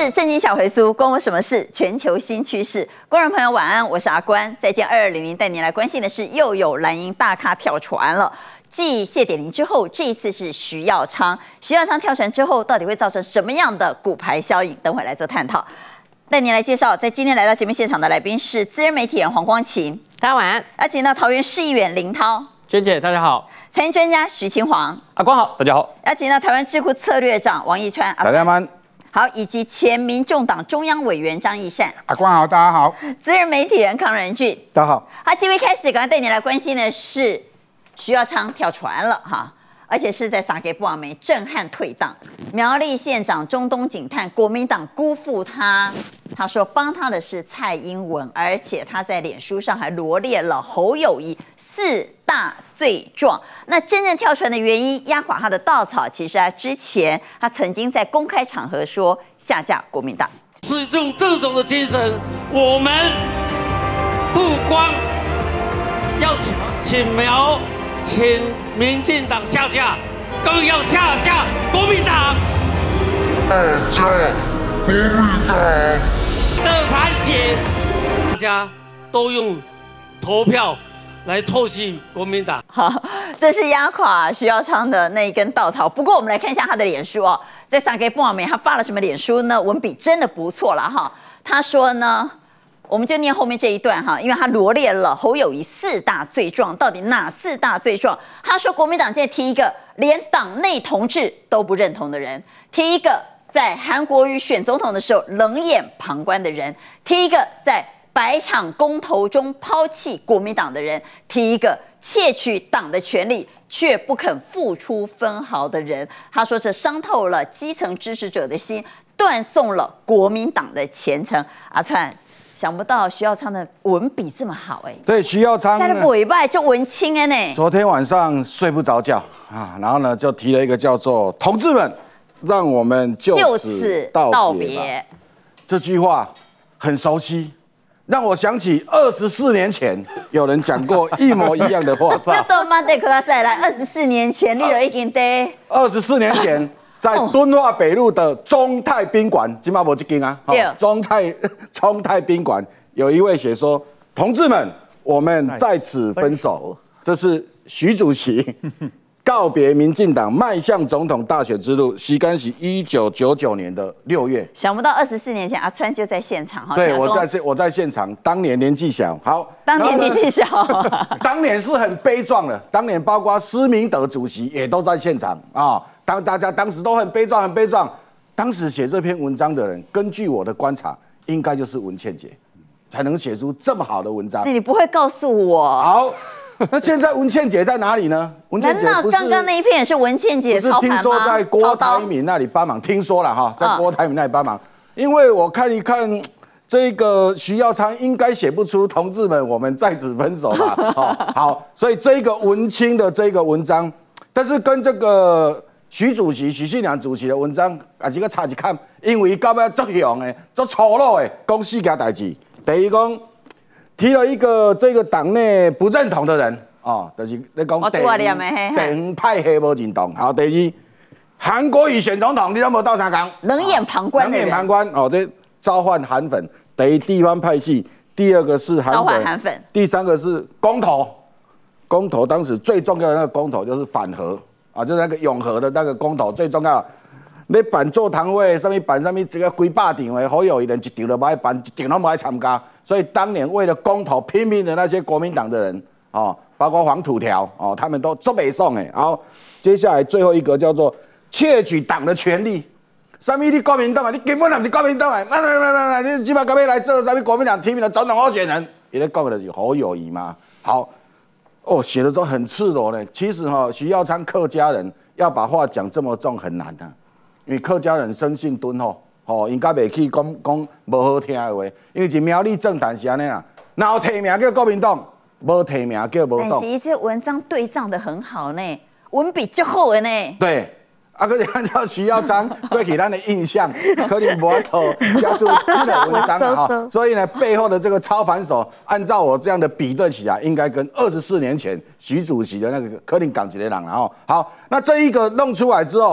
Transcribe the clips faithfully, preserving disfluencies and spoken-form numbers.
事震惊小回苏，关我什么事？全球新趋势，观众朋友晚安，我是阿关。再见二二零零带您来关心的是，又有蓝营大咖跳船了。继谢点玲之后，这一次是徐耀昌。徐耀昌跳船之后，到底会造成什么样的骨牌效应？等会来做探讨。带您来介绍，在今天来到节目现场的来宾是资深媒体人黄光芹， 大家晚安。 而且呢，桃园市议员林涛， 娟姐大家好。 财经专家徐清煌， 阿光好，大家好。 而且呢，台湾智库策略长王义川， 大家晚。 好，以及前民众党中央委员张义善， 阿光好，大家好。 资深媒体人康仁俊， 大家好。 好，今天开始，刚刚带你来关心的是徐耀昌跳船了哈，而且是在撒给布瓦梅震撼退党。苗栗县长中东警探，国民党辜负他，他说帮他的是蔡英文，而且他在脸书上还罗列了侯友宜四大罪状。那真正跳船的原因，压垮他的稻草，其实他之前他曾经在公开场合说下架国民党。 是用这种的精神，我们不光要请苗，请民进党下架，更要下架国民党。下架国民党的反省，大家都用投票来唾弃国民党。 好，这是压垮徐耀昌的那一根稻草。不过我们来看一下他的脸书哦，在撒给布瓦梅他发了什么脸书呢？文笔真的不错了哈。他说呢，我们就念后面这一段哈，因为他罗列了侯友宜四大罪状，到底哪四大罪状？他说国民党现在提一个连党内同志都不认同的人，提一个在韩国瑜选总统的时候冷眼旁观的人，提一个在百场公投中抛弃国民党的人，提一个窃取党的权利却不肯付出分毫的人。他说这伤透了基层支持者的心，断送了国民党的前程。阿川，想不到徐耀昌的文笔这么好哎、欸。 对，徐耀昌在那尾巴就文青了呢。 昨天晚上睡不着觉啊，然后呢就提了一个叫做“同志们，让我们就此道别”这句话很熟悉。让我想起二十四年前有人讲过一模一样的话。 这都妈得可赛来，二十四年前你就已经得。 二十四年前，在敦化北路的中泰宾馆，今嘛无这间啊，中泰中泰宾馆有一位写说：“同志们，我们在此分手。”这是徐主席告别民进党，迈向总统大选之路。时间是一九九九年的六月。 想不到二十四年前，阿川就在现场哈。 对，我在我在现场，当年年纪小。好， 当年年纪小， 当年是很悲壮的。当年包括施明德主席也都在现场啊。当大家当时都很悲壮，很悲壮。当时写这篇文章的人，根据我的观察，应该就是文茜姐，才能写出这么好的文章。 那你不会告诉我？ 好。那现在文茜姐在哪里呢？文茜姐难道刚刚那一片也是文茜姐操盘吗？ 不是听说在郭台铭那里帮忙，听说了哈，在郭台铭那里帮忙。因为我看一看，这个徐耀昌应该写不出“同志们，我们在此分手”吧？哦，好，所以这个文青的这个文章，但是跟这个徐主席、许信良主席的文章也是个差一看，因为到尾作凶的、作粗鲁的，讲四件代志。第一讲。提了一个这个党内不认同的人哦，就是你讲地方派系无认同。好，第二，韩国瑜选总统，你都无到啥讲？ 冷眼旁观的人。 冷眼旁观哦，这召唤韩粉。第一，地方派系；第二个是韩粉； 韩粉。 第三个是公投。公投当时最重要的那个公投就是反核啊，就是那个永和的那个公投最重要。你办座谈会，上面办上面这个几百场的，侯友宜人一场都不爱办，一场都不爱参加。所以当年为了公投拼命的那些国民党的人，哦，包括黄土条，哦，他们都做北宋哎。好，接下来最后一个叫做窃取党的权利。什么你国民党啊？你根本就不是国民党啊！那那那那那，你起码干嘛来做什么国民党提名的总统候选人？你在讲的是侯友宜吗？好，哦，写的都很赤裸呢。其实哈、哦，徐耀昌客家人要把话讲这么重很难啊。因为客家人生性敦厚，吼，应该袂去讲讲无好听的话。因为是苗栗政坛是安尼啦，然后提名叫国民党，无提名叫无党。 但是这文章对仗的很好呢，文笔就好的呢。 对，啊，可是按照徐耀昌过去咱的印象，可能无头加注这个文章哈。所以呢，背后的这个操盘手，按照我这样的比对起来，应该跟二十四年前徐主席的那个可能港籍的人然后好，那这一个弄出来之后。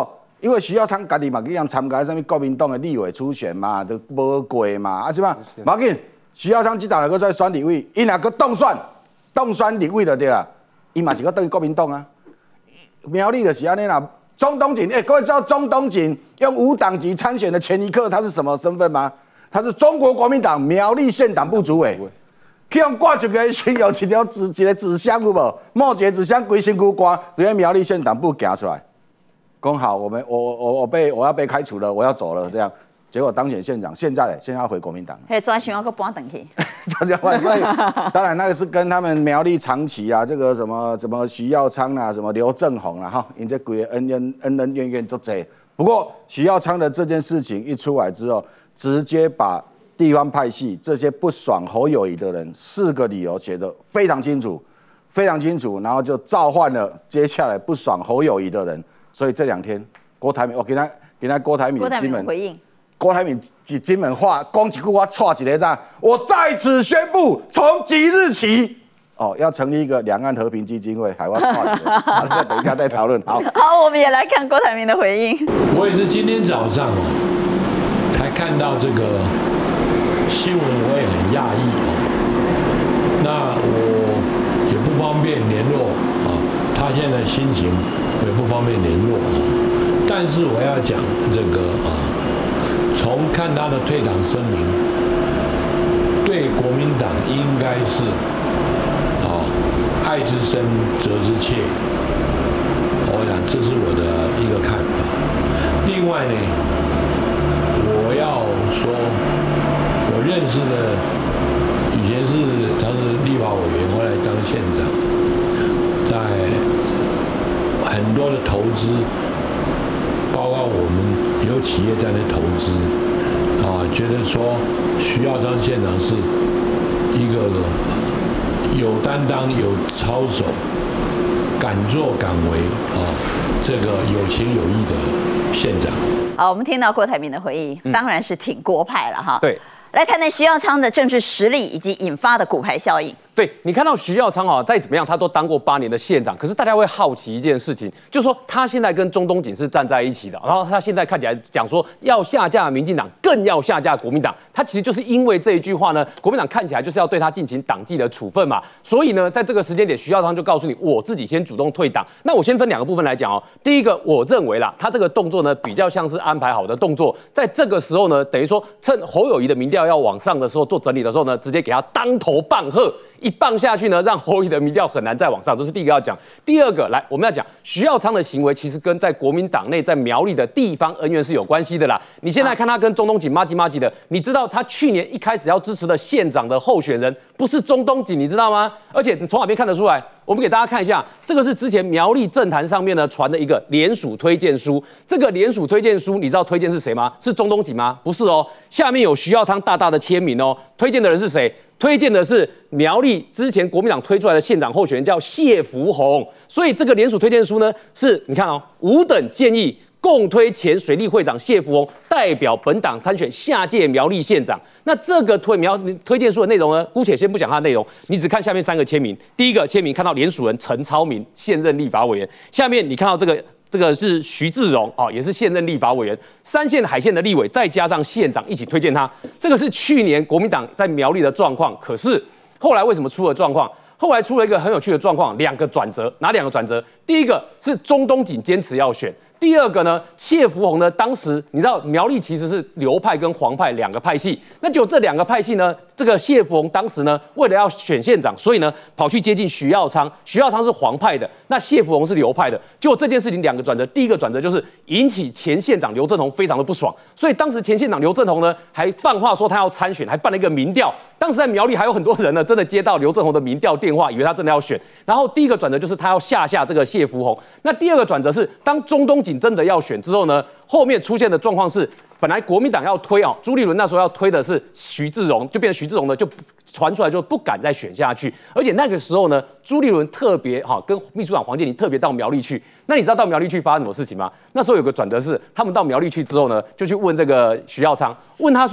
因为徐耀昌家己嘛去样参加什么国民党的立委初选嘛，都无过嘛，啊，即嘛，无要紧，徐耀昌即档个在选立委，伊若个当选，当选立委就对啦，伊嘛是个等于国民党啊。苗栗的是安尼啦，钟东锦，哎、欸，各位知道钟东锦用无党籍参选的前一刻，他是什么身份吗？他是中国国民党苗栗县党部主委。去用挂一个先有一条纸一个纸箱有无？冒一个纸箱规身躯挂，就在苗栗县党部行出来。讲好，我们我我我被我要被开除了，我要走了，这样，结果当选县长，现在嘞，现在要回国民党。 嘿，专想要个搬回去。 这样，所以当然那个是跟他们苗栗长期啊，这个什么什么徐耀昌啊，什么刘正宏啊，哈，因这鬼恩恩恩恩怨怨都这。不过徐耀昌的这件事情一出来之后，直接把地方派系这些不爽侯友宜的人四个理由写得非常清楚，非常清楚，然后就召唤了接下来不爽侯友宜的人。所以这两天，郭台铭，我给他给他郭台铭金门回应， 郭台铭几金门话，讲几句话，错一个字，我在此宣布，从即日起，哦，要成立一个两岸和平基金会，海外错一个，好，那等一下再讨论。好， 好，我们也来看郭台铭的回应。 我也是今天早上哦，才看到这个新闻，我也很讶异哦。那我也不方便联络啊，他现在心情。也不方便联络啊，但是我要讲这个啊，从看他的退党声明，对国民党应该是啊爱之深责之切，我想这是我的一个看法。另外呢，我要说，我认识的以前是他是立法委员，后来当县长，在。很多的投资，包括我们有企业在那投资，啊，觉得说徐耀昌县长是一个有担当、有操守、敢作敢为啊，这个有情有义的县长。 好，我们听到郭台铭的回应，当然是挺郭派了哈。 对， 来谈谈徐耀昌的政治实力以及引发的骨牌效应。 对，你看到徐耀昌啊，再怎么样他都当过八年的县长，可是大家会好奇一件事情，就是说他现在跟钟东锦是站在一起的，然后他现在看起来讲说要下架民进党，更要下架国民党，他其实就是因为这一句话呢，国民党看起来就是要对他进行党纪的处分嘛，所以呢，在这个时间点，徐耀昌就告诉你，我自己先主动退党。那我先分两个部分来讲哦，第一个，我认为啦，他这个动作呢比较像是安排好的动作，在这个时候呢，等于说趁侯友宜的民调要往上的时候做整理的时候呢，直接给他当头棒喝。一棒下去呢，让侯友宜的民调很难再往上，这是第一个要讲。第二个，来我们要讲徐耀昌的行为，其实跟在国民党内在苗栗的地方恩怨是有关系的啦。你现在看他跟钟东锦麻吉麻吉的，你知道他去年一开始要支持的县长的候选人不是钟东锦，你知道吗？而且你从哪边看得出来？我们给大家看一下，这个是之前苗栗政坛上面呢传的一个联署推荐书。这个联署推荐书，你知道推荐是谁吗？是钟东锦吗？不是哦，下面有徐耀昌大大的签名哦。推荐的人是谁？推荐的是苗栗之前国民党推出来的县长候选人，叫谢福弘。所以这个联署推荐书呢，是你看哦，五等建议共推前水利会长谢福弘代表本党参选下届苗栗县长。那这个推苗推荐书的内容呢，姑且先不讲它的内容，你只看下面三个签名。第一个签名看到联署人陈超明，现任立法委员。下面你看到这个。这个是徐志荣啊，也是现任立法委员，三线海线的立委，再加上县长一起推荐他。这个是去年国民党在苗栗的状况，可是后来为什么出了状况？后来出了一个很有趣的状况，两个转折，哪两个转折？第一个是钟东锦坚持要选。第二个呢，谢福弘呢，当时你知道苗栗其实是流派跟黄派两个派系，那就这两个派系呢，这个谢福弘当时呢，为了要选县长，所以呢跑去接近徐耀昌，徐耀昌是黄派的，那谢福弘是流派的，结果这件事情两个转折，第一个转折就是引起前县长刘正宏非常的不爽，所以当时前县长刘正宏呢还放话说他要参选，还办了一个民调，当时在苗栗还有很多人呢真的接到刘正宏的民调电话，以为他真的要选，然后第一个转折就是他要下下这个谢福弘，那第二个转折是当钟东锦真的要选之后呢，后面出现的状况是，本来国民党要推哦，朱立伦那时候要推的是徐志荣，就变成徐志荣呢就传出来就不敢再选下去，而且那个时候呢，朱立伦特别哈跟秘书长黄健林特别到苗栗去，那你知道到苗栗去发生什么事情吗？那时候有个转折是，他们到苗栗去之后呢，就去问这个徐耀昌，问他说，哎、欸，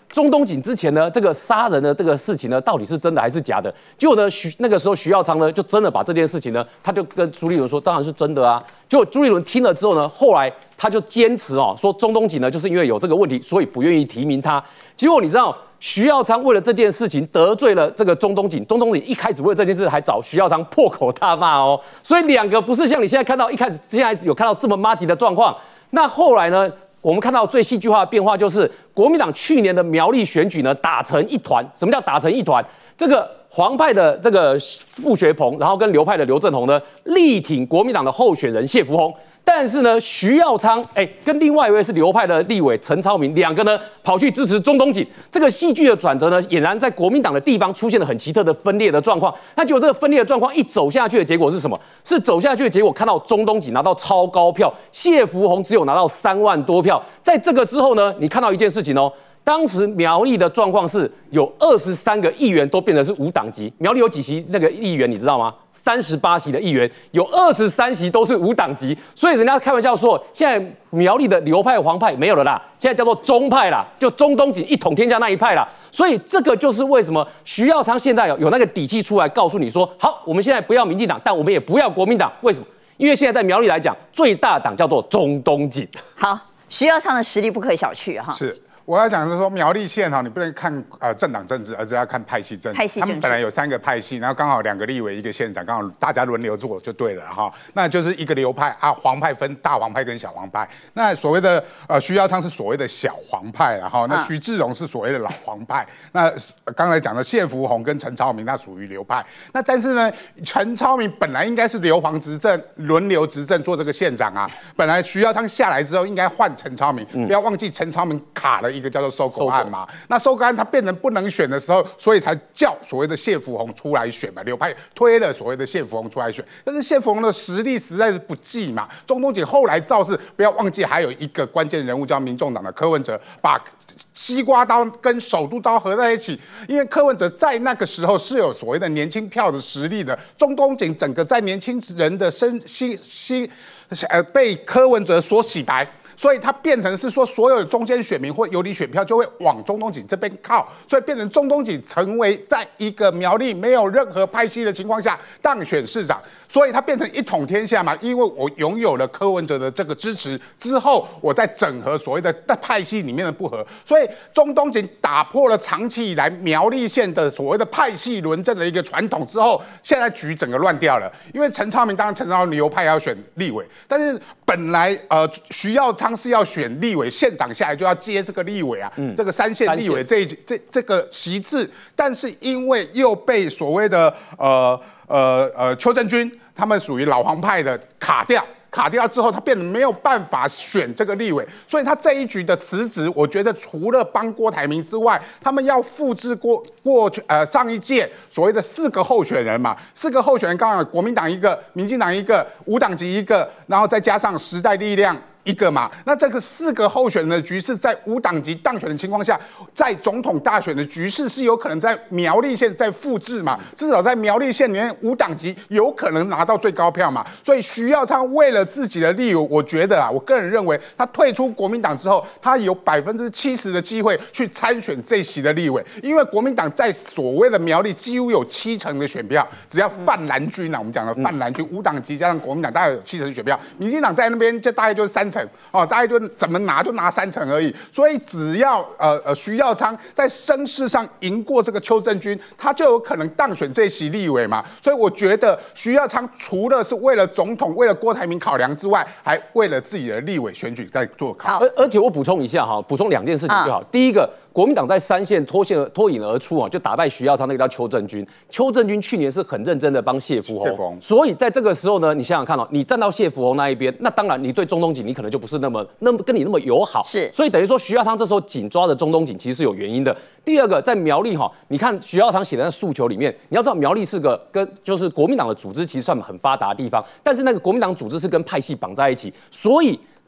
中东锦之前呢，这个杀人的这个事情呢，到底是真的还是假的？结果呢，徐那个时候徐耀昌呢，就真的把这件事情呢，他就跟朱立伦说，当然是真的啊。结果朱立伦听了之后呢，后来他就坚持哦，说中东锦呢，就是因为有这个问题，所以不愿意提名他。结果你知道，徐耀昌为了这件事情得罪了这个中东锦，中东锦一开始为了这件事还找徐耀昌破口大骂哦，所以两个不是像你现在看到一开始现在有看到这么麻吉的状况。那后来呢？我们看到最戏剧化的变化就是国民党去年的苗栗选举呢打成一团。什么叫打成一团？这个黄派的这个傅学鹏，然后跟刘派的刘正宏呢力挺国民党的候选人谢福洪。但是呢，徐耀昌哎，跟另外一位是刘派的立委陈超明，两个呢跑去支持中东锦。这个戏剧的转折呢，俨然在国民党的地方出现了很奇特的分裂的状况。那结果这个分裂的状况一走下去的结果是什么？是走下去的结果，看到中东锦拿到超高票，谢福洪只有拿到三万多票。在这个之后呢，你看到一件事情哦。当时苗栗的状况是有二十三个议员都变成是无党籍，苗栗有几席那个议员你知道吗？三十八席的议员有二十三席都是无党籍，所以人家开玩笑说，现在苗栗的流派黄派没有了啦，现在叫做中派啦，就中东锦一统天下那一派啦。所以这个就是为什么徐耀昌现在有有那个底气出来告诉你说，好，我们现在不要民进党，但我们也不要国民党，为什么？因为现在在苗栗来讲，最大党叫做中东锦。 好，徐耀昌的实力不可小觑哈。 是。我要讲的是说，苗栗县哈，你不能看呃政党政治，而是要看派系政治。 派系政治， 他们本来有三个派系，然后刚好两个立委，一个县长，刚好大家轮流做就对了哈。那就是一个流派啊，黄派分大黄派跟小黄派。那所谓的呃徐耀昌是所谓的小黄派了哈，那徐志荣是所谓的老黄派。那刚才讲的谢福洪跟陈超明，那属于流派。那但是呢，陈超明本来应该是流黄执政，轮流执政做这个县长啊。本来徐耀昌下来之后，应该换陈超明，嗯、不要忘记陈超明卡了一个叫做收购案嘛。那收购案他变成不能选的时候，所以才叫所谓的谢福洪出来选嘛，流派推了所谓的谢福洪出来选。但是谢福洪的实力实在是不济嘛。中东锦后来造势，不要忘记还有一个关键人物叫民众党的柯文哲，把西瓜刀跟首都刀合在一起。因为柯文哲在那个时候是有所谓的年轻票的实力的，中东锦整个在年轻人的身心心呃被柯文哲所洗白。所以它变成是说，所有的中间选民或游离选票就会往中东锦这边靠，所以变成中东锦成为在一个苗栗没有任何派系的情况下当选市长，所以它变成一统天下嘛。因为我拥有了柯文哲的这个支持之后，我再整合所谓的派系里面的不合，所以中东锦打破了长期以来苗栗县的所谓的派系轮政的一个传统之后，现在局整个乱掉了。因为陈超明当然陈超明流派要选立委，但是本来呃徐耀昌是要选立委，县长下来就要接这个立委啊，嗯、这个三县立委这这这个席次，但是因为又被所谓的呃呃呃邱正军他们属于老黄派的卡掉。卡掉之后，他变得没有办法选这个立委，所以他这一局的辞职，我觉得除了帮郭台铭之外，他们要复制过过去呃上一届所谓的四个候选人嘛，四个候选人刚好国民党一个，民进党一个，无党籍一个，然后再加上时代力量一个嘛，那这个四个候选人的局势，在无党籍当选的情况下，在总统大选的局势是有可能在苗栗县再复制嘛，至少在苗栗县里面无党籍有可能拿到最高票嘛，所以徐耀昌为了自己的利益，我觉得啊，我个人认为他退出国民党之后，他有百分之七十的机会去参选这席的立委，因为国民党在所谓的苗栗几乎有七成的选票，只要泛蓝军啊，我们讲的泛蓝军无党籍加上国民党大概有七成选票，民进党在那边就大概就是三成。哦，大概就怎么拿就拿三成而已，所以只要呃呃徐耀昌在声势上赢过这个邱正军，他就有可能当选这席立委嘛。所以我觉得徐耀昌除了是为了总统、为了郭台铭考量之外，还为了自己的立委选举在做考。 而而且我补充一下哈，补充两件事情就好。啊、第一个。国民党在三线脱线脱颖而出啊，就打败徐耀昌那个叫邱正军。邱正军去年是很认真的帮谢福洪，所以在这个时候呢，你想想看哦，你站到谢福洪那一边，那当然你对中东锦你可能就不是那么那么跟你那么友好， 是， 所以等于说徐耀昌这时候紧抓着中东锦其实是有原因的。第二个，在苗栗哈，你看徐耀昌写的那诉求里面，你要知道苗栗是个跟就是国民党的组织其实算很发达的地方，但是那个国民党组织是跟派系绑在一起，所以。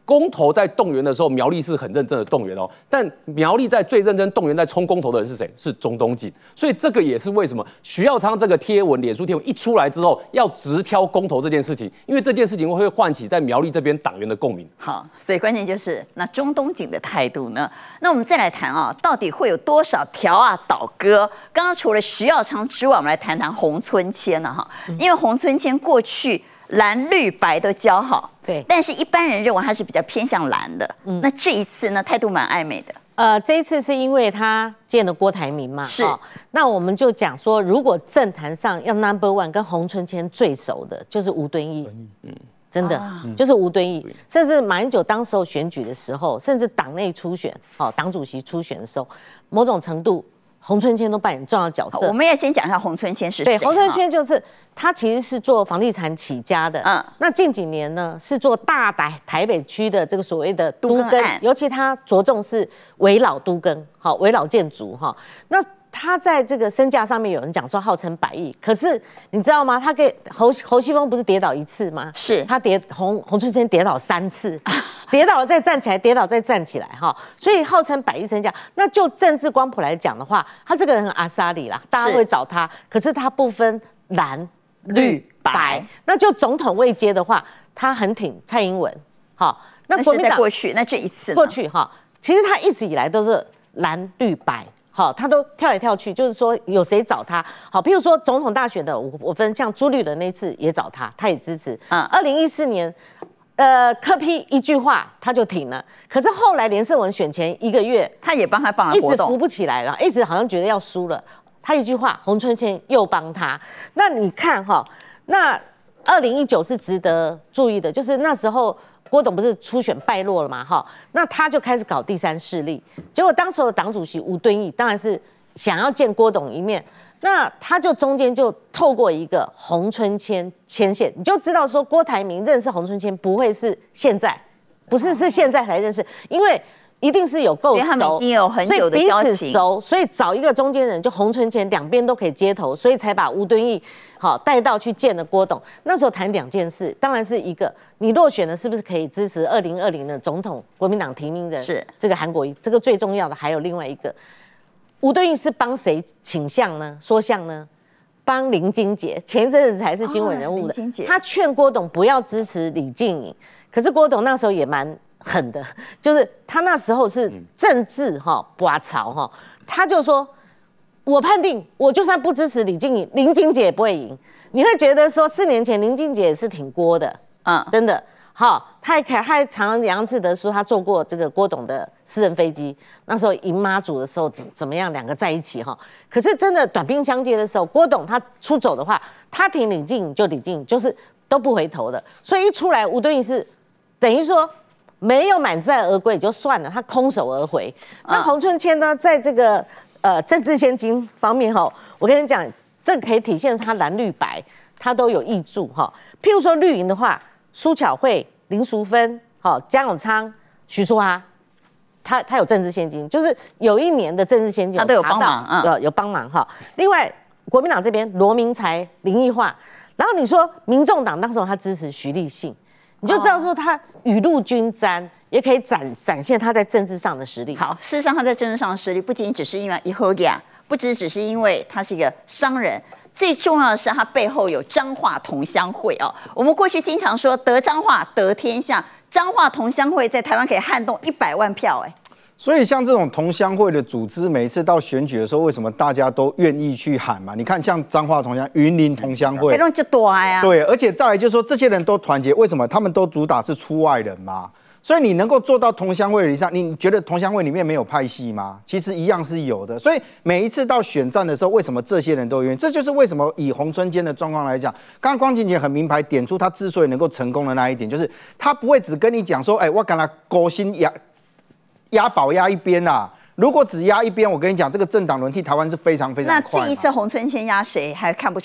公投在动员的时候，苗栗是很认真的动员哦，但苗栗在最认真动员在冲公投的人是谁？是钟东锦。所以这个也是为什么徐耀昌这个贴文、脸书贴文一出来之后，要直挑公投这件事情，因为这件事情会唤起在苗栗这边党员的共鸣。 好，所以关键就是那钟东锦的态度呢？那我们再来谈啊，到底会有多少条啊倒戈？刚刚除了徐耀昌之外，我们来谈谈洪春谦了哈，因为洪春谦过去蓝绿白都交好。 对， 但是一般人认为他是比较偏向蓝的，嗯，那这一次呢，态度蛮暧昧的。 呃，这一次是因为他见了郭台铭嘛， 是。 哦、那我们就讲说，如果政坛上要 number one 跟洪春谦最熟的，就是吴敦义，嗯，真的、啊、就是吴敦义。甚至马英九当时候选举的时候，甚至党内初选，哦，党主席初选的时候，某种程度。洪春谦都扮演重要角色。 我们也先讲一下洪春谦是谁。 对，洪春谦就是他，其实是做房地产起家的。嗯，那近几年呢，是做大台台北区的这个所谓的都更，尤其他着重是危老都更，好危老建筑哈。那他在这个身价上面有人讲说号称百亿，可是你知道吗？他给侯侯西峰不是跌倒一次吗？ 是他跌洪洪春谦跌倒三次，跌倒了再站起来，跌倒再站起来哈，所以号称百亿身价。那就政治光谱来讲的话，他这个人很阿萨里啦，大家会找他，可是他不分蓝绿白。那就总统位阶的话，他很挺蔡英文，好， 那国民党过去那这一次过去哈，其实他一直以来都是蓝绿白。好，他都跳来跳去，就是说有谁找他。好，譬如说总统大选的，我我分像朱立伦那次也找他，他也支持。嗯，二零一四年，呃，柯 P 一句话他就停了。可是后来连胜文选前一个月， 他也帮他帮了一直扶不起来了，一直好像觉得要输了。他一句话，洪春谦又帮他。那你看哈，那二零一九是值得注意的，就是那时候。郭董不是初选败落了嘛？哈，那他就开始搞第三势力。结果当时的党主席吴敦义当然是想要见郭董一面，那他就中间就透过一个洪春谦牵线，你就知道说郭台铭认识洪春谦不会是现在，不是是现在才认识，因为一定是有够熟， 所以他们已经有很久的交情， 所以彼此熟，所以找一个中间人，就洪春谦两边都可以接头，所以才把吴敦义好带到去见了郭董。那时候谈两件事，当然是一个你落选了，是不是可以支持二零二零的总统国民党提名人？ 是这个韩国瑜，这个最重要的还有另外一个，吴敦义是帮谁倾向呢？说相呢？帮林金杰，前一阵子才是新闻人物的，哦、他劝郭董不要支持李静颖，可是郭董那时候也蛮狠的，就是他那时候是政治哈拔槽哈，他就说，我判定我就算不支持李静颖，林金杰也不会赢。你会觉得说四年前林金杰也是挺郭的，嗯，真的。好，他还他还常常杨志德说他坐过这个郭董的私人飞机，那时候迎妈祖的时候怎怎么样，两个在一起哈。可是真的短兵相接的时候，郭董他出走的话，他挺李静颖就李静颖，就是都不回头的。所以一出来，吴敦义是等于说没有满载而归也就算了，他空手而回。那洪春谦呢，在这个呃政治现金方面哈，我跟你讲，这可以体现他蓝绿白他都有挹注哈。譬如说绿营的话。苏巧慧、林淑芬、好江永昌、徐淑华，他他有政治现金，就是有一年的政治现金， 他都有帮忙， 嗯，有有帮忙哈。另外，国民党这边罗明才、林奕化，然后你说民众党当时他支持徐立信，你就知道说他雨露均沾，也可以展展现他在政治上的实力。 好，事实上他在政治上的实力不仅只是因为以后呀，不只只是因为他是一个商人。最重要的是，它背后有彰化同乡会哦。我们过去经常说得彰化得天下，彰化同乡会在台湾可以撼动一百万票哎。 所以像这种同乡会的组织，每一次到选举的时候，为什么大家都愿意去喊嘛？你看像彰化同乡、云林同乡会， 那就多呀。 对，而且再来就是说，这些人都团结，为什么？他们都主打是出外人嘛。所以你能够做到同乡会以上，你觉得同乡会里面没有派系吗？其实一样是有的。所以每一次到选战的时候，为什么这些人都愿意？这就是为什么以洪春坚的状况来讲，刚刚光晴姐很明白点出他之所以能够成功的那一点，就是他不会只跟你讲说，哎、欸，我跟他勾心压压宝压一边啊。如果只压一边，我跟你讲，这个政党轮替台湾是非常非常快。 那这一次洪春坚压谁还看不出来？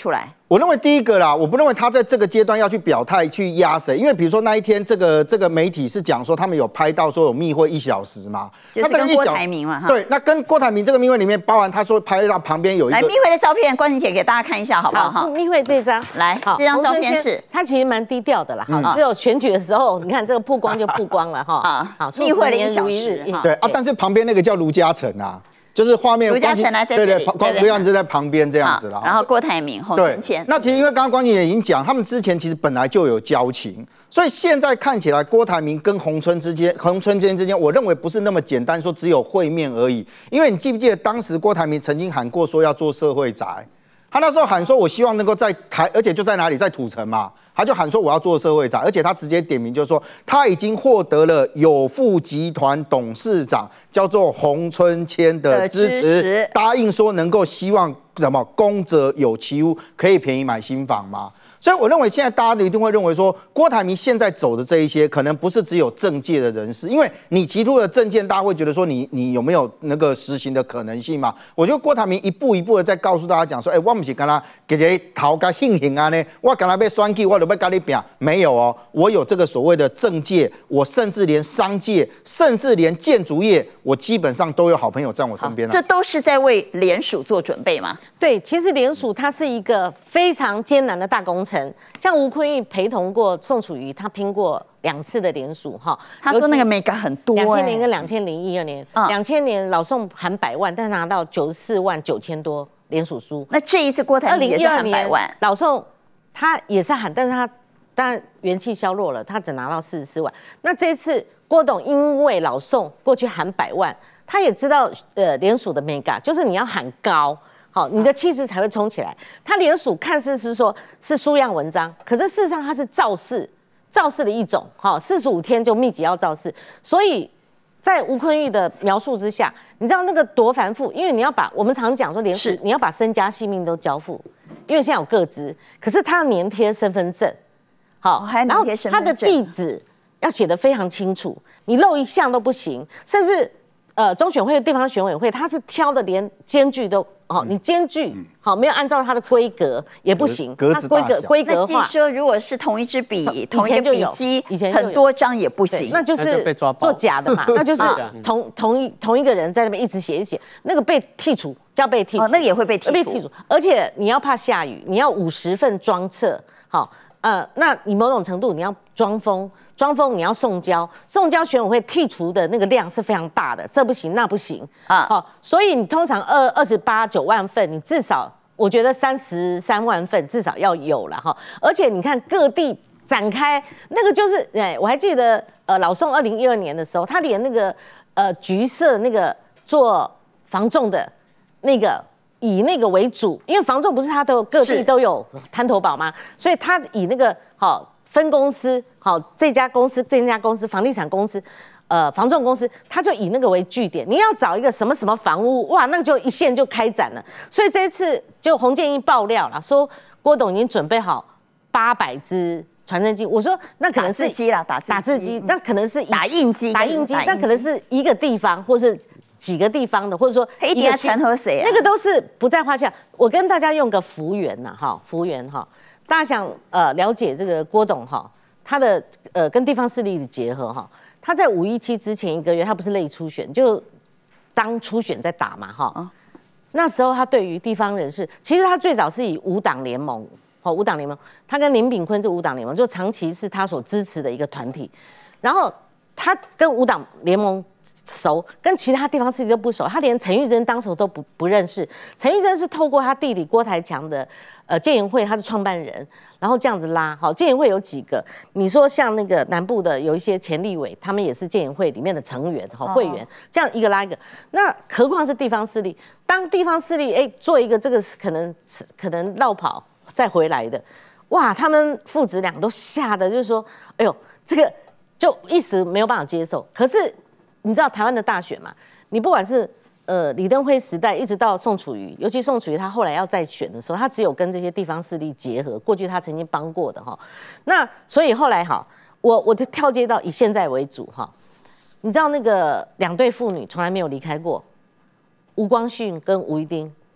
我认为第一个啦，我不认为他在这个阶段要去表态去压谁，因为比如说那一天这个这个媒体是讲说他们有拍到说有密会一小时嘛， 就是跟郭台铭嘛， 对，那跟郭台铭这个密会里面包含他说拍到旁边有一个来密会的照片，关婷姐给大家看一下好不好？ 好，密会这张来，这张照片是他其实蛮低调的啦，哈，只有选举的时候，你看这个曝光就曝光了哈， 啊，好，密会了一小时， 对啊，但是旁边那个叫卢嘉诚啊。就是画面， 卢嘉诚来在这里， 对对，卢嘉诚是在旁边这样子啦。 然后郭台铭、洪承谦。 那其实因为刚刚光姐也已经讲，他们之前其实本来就有交情，所以现在看起来郭台铭跟洪春之间、洪春坚之间，我认为不是那么简单，说只有会面而已。因为你记不记得当时郭台铭曾经喊过说要做社会宅，他那时候喊说我希望能够在台，而且就在哪里，在土城嘛。他就喊说我要做社会宅，而且他直接点名就是说他已经获得了友富集团董事长叫做洪春谦的支持，答应说能够希望什么公者有其屋，可以便宜买新房吗？所以我认为现在大家一定会认为说，郭台铭现在走的这一些，可能不是只有政界的人士，因为你提出的政见，大家会觉得说你你有没有那个实行的可能性嘛？我觉得郭台铭一步一步的在告诉大家讲说，哎、欸，我不是跟他给人讨个幸幸啊呢，我跟他被选举，我就要跟你拼，没有哦，我有这个所谓的政界，我甚至连商界，甚至连建筑业，我基本上都有好朋友在我身边、啊。 这都是在为联署做准备吗？ 对，其实联署它是一个非常艰难的大工程。像吴昆玉陪同过宋楚瑜，他拼过两次的联署哈。 他说那个美感很多、欸。 两千年跟两千零一二年，两千、嗯、年老宋喊百万，但拿到九十四万九千多联署书。 那这一次郭台铭也是喊百万， 老宋他也是喊，但是他当然元气削弱了，他只拿到四十四万。那这一次郭董因为老宋过去喊百万，他也知道呃联署的美感，就是你要喊高。好，你的气势才会冲起来。他联署看似是说是书样文章，可是事实上它是造势，造势的一种。好，四十五天就密集要造势，所以在吴昆玉的描述之下，你知道那个多繁复，因为你要把我们常讲说联署，你要把身家性命都交付，因为现在有个资，可是他要粘贴身份证，好， 还然后他的地址要写得非常清楚，你漏一项都不行，甚至呃中选会、地方选委会，他是挑的连间距都。哦，你间距好没有按照它的规格也不行， 格子规格规格化。 那据说如果是同一支笔、同一个笔记， 以前很多张也不行， 那就是做假的嘛，那就是同同一同一个人在那边一直写一写，那个被剔除叫被剔除， 那个也会被剔除。 被剔除，而且你要怕下雨，你要五十份装册，好，呃，那你某种程度你要装封。装封你要送交，送交选委会剔除的那个量是非常大的，这不行那不行啊。好，所以你通常二二十八九万份，你至少我觉得三十三万份至少要有了哈。而且你看各地展开那个就是，哎，我还记得呃老宋二零一二年的时候，他连那个呃橘色那个做房仲的那个以那个为主，因为房仲不是他都各地都有滩头堡吗？所以他以那个好。分公司好，这家公司、这家公司、房地产公司、呃，房仲公司，他就以那个为据点。你要找一个什么什么房屋，哇，那个就一线就开展了。所以这一次就洪建义爆料了，说郭董已经准备好八百支传真机。我说那可能是打字机啦，打打字机，那可能是打印机， 打印机，那可能是一个地方，或是几个地方的，或者说一定要传和谁？ 那个都是不在话下。我跟大家用个幅员呐，哈，幅员哈。大家想呃了解这个郭董哈，他的呃跟地方势力的结合哈，他在五一七之前一个月，他不是类初选，就当初选在打嘛哈。哦、那时候他对于地方人士，其实他最早是以五党联盟，哦五党联盟，他跟林炳坤这五党联盟，就长期是他所支持的一个团体，然后他跟五党联盟熟，跟其他地方势力都不熟，他连陈玉珍当时都不不认识，陈玉珍是透过他弟弟郭台强的。呃，建研会他是创办人，然后这样子拉，好，建研会有几个？你说像那个南部的有一些前立委，他们也是建研会里面的成员，好会员，这样一个拉一个。那何况是地方势力？当地方势力哎做一个这个可能可能绕跑再回来的，哇，他们父子俩都吓得就是说，哎呦，这个就一时没有办法接受。可是你知道台湾的大选嘛？你不管是呃，李登辉时代一直到宋楚瑜，尤其宋楚瑜他后来要再选的时候，他只有跟这些地方势力结合，过去他曾经帮过的哈。那所以后来哈，我我就跳接到以现在为主哈。你知道那个两对父女从来没有离开过，吴光训跟吴一丁，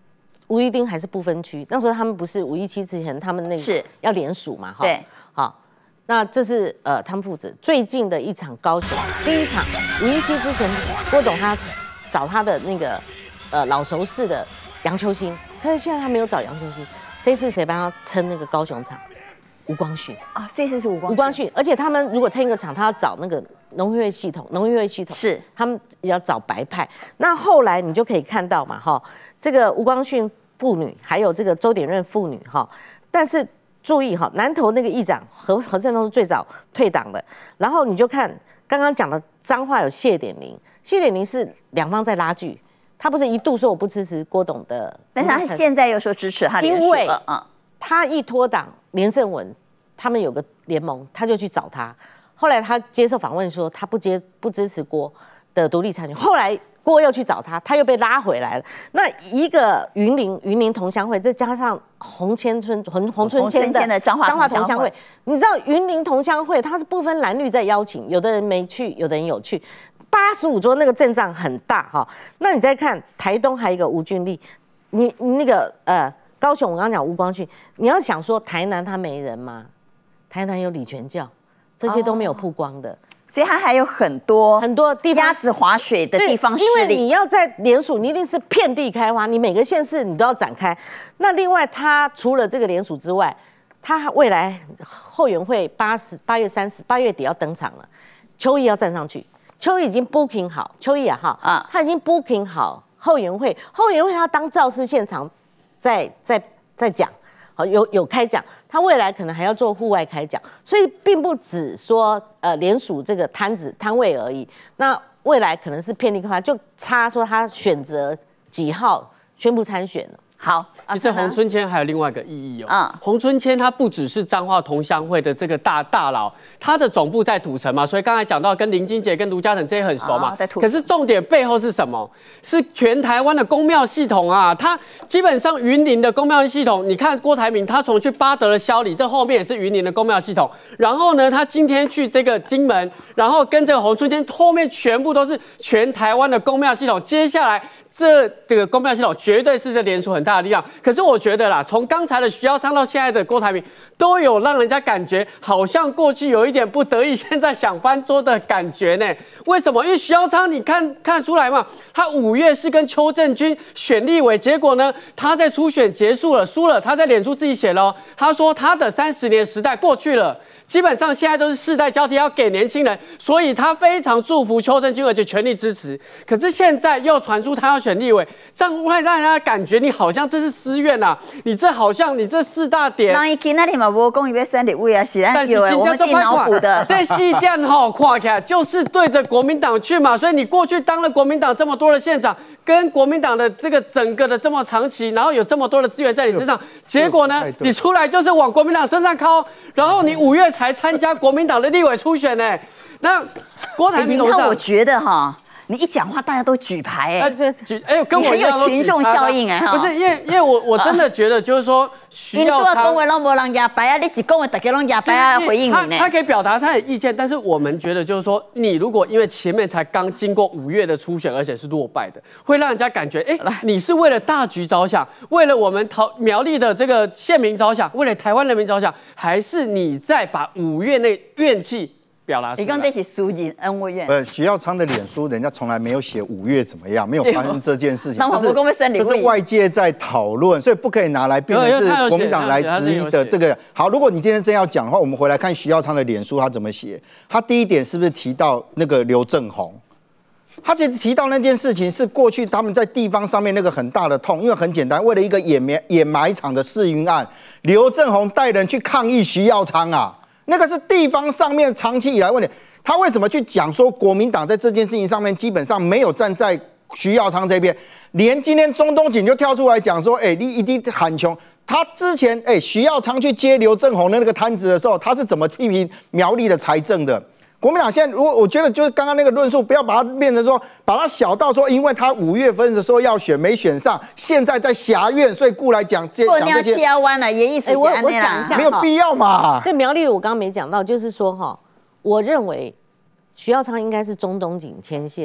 吴怡丁还是不分区，那时候他们不是五一七之前他们那个要联署嘛，哈， 对， 好，那这是呃汤父子最近的一场高雄第一场五一七之前，郭董他找他的那个呃老熟识的杨秋兴，可是现在他没有找杨秋兴，这次谁帮他撑那个高雄场？吴光训啊，这次是吴光吴光训，而且他们如果撑一个场，他要找那个农业系统，农业系统是他们要找白派。那后来你就可以看到嘛，哈，这个吴光训妇女，还有这个周典润妇女，哈，但是注意哈，南投那个议长何何振东是最早退党的，然后你就看刚刚讲的彰化有谢点玲，谢点玲是两方在拉锯，他不是一度说我不支持郭董的， 但是他现在又说支持他联署了，嗯。 他一脱党，连胜文他们有个联盟，他就去找他。后来他接受访问说，他不接不支持郭的独立参选。后来郭又去找他，他又被拉回来了。那一个云林云林同乡会，再加上红千村红红春签的彰化同乡会， 你知道云林同乡会它是不分蓝绿在邀请，有的人没去，有的人有去。八十五桌那个阵仗很大哈。那你再看台东还有一个吴俊立，你你那个呃。高雄，我刚刚讲吴光训，你要想说台南他没人吗？台南有李全教，这些都没有曝光的，哦、 所以他还有很多很多地方鸭子划水的地方势力。 因为你要在联署，你一定是遍地开花，你每个县市你都要展开。那另外，他除了这个联署之外，他未来后援会八十八月三十八月底要登场了，邱毅要站上去，邱毅已经 booking 好，邱毅啊哈啊，他已经 booking 好后援会，后援会他当造势现场。在在在讲，好有有开讲，他未来可能还要做户外开讲，所以并不只说呃联署这个摊子摊位而已。那未来可能是遍地开花，就差说他选择几号宣布参选了。 好， 其实洪春谦还有另外一个意义哦。嗯，洪春谦他不只是彰化同乡会的这个大大佬，他的总部在土城嘛，所以刚才讲到跟林金杰、跟卢嘉诚这些很熟嘛。哦、可是重点背后是什么？是全台湾的公庙系统啊！他基本上云林的公庙系统，你看郭台铭他从去巴德的萧里，这后面也是云林的公庙系统。然后呢，他今天去这个金门，然后跟这个洪春谦后面全部都是全台湾的公庙系统。接下来。这这个公庙系统绝对是这联署很大的力量，可是我觉得啦，从刚才的徐耀昌到现在的郭台铭，都有让人家感觉好像过去有一点不得已，现在想翻桌的感觉呢。为什么？因为徐耀昌你看看得出来嘛，他五月是跟邱正军选立委，结果呢，他在初选结束了，输了，他在脸书自己写了，他说他的三十年时代过去了。基本上现在都是世代交替，要给年轻人，所以他非常祝福邱正军，而且全力支持。可是现在又传出他要选立委，这样会让人家感觉你好像这是私怨呐、啊，你这好像你这四大点。 那伊今那天嘛无讲伊要选立委啊，是咱有我们电脑补的。 这四点吼看起来就是对着国民党去嘛，所以你过去当了国民党这么多的县长，跟国民党的这个整个的这么长期，然后有这么多的资源在你身上，结果呢，你出来就是往国民党身上靠，然后你五月才参加国民党的立委初选呢、欸，那郭台铭董事长， 我觉得哈。你一讲话，大家都举牌哎、欸， 举哎，跟我很有群众效应哎、欸、 哈。不是，因为因为我我真的觉得就是说，徐耀昌讲话拢无人压牌啊，你只讲话大家拢压牌啊，回应你呢。 他可以表达他的意见，但是我们觉得就是说，你如果因为前面才刚经过五月的初选，而且是落败的，会让人家感觉哎、欸，你是为了大局着想，为了我们桃苗栗的这个县民着想，为了台湾人民着想，还是你在把五月那怨气？ 你刚这是私人恩怨院。 呃，徐耀昌的脸书，人家从来没有写五月怎么样，没有发生这件事情。 这是这是外界在讨论，所以不可以拿来变成是国民党来质疑的这个。好，如果你今天真要讲的话，我们回来看徐耀昌的脸书，他怎么写？他第一点是不是提到那个刘正宏？他其实提到那件事情是过去他们在地方上面那个很大的痛，因为很简单，为了一个掩埋掩埋场的试运案，刘正宏带人去抗议徐耀昌啊。那个是地方上面长期以来问题，他为什么去讲说国民党在这件事情上面基本上没有站在徐耀昌这边？连今天中东锦就跳出来讲说，哎、欸，你一定喊穷。他之前哎、欸，徐耀昌去接刘正宏的那个摊子的时候，他是怎么批评苗栗的财政的？国民党现在，如果我觉得就是刚刚那个论述，不要把它变成说，把它小到说，因为他五月份的时候要选没选上，现在在辖院，所以故来讲这讲这些。 七弯了，也意思我我讲一下， 没有必要嘛。 这苗栗我刚刚没讲到，就是说哈，我认为徐耀昌应该是中东锦牵线，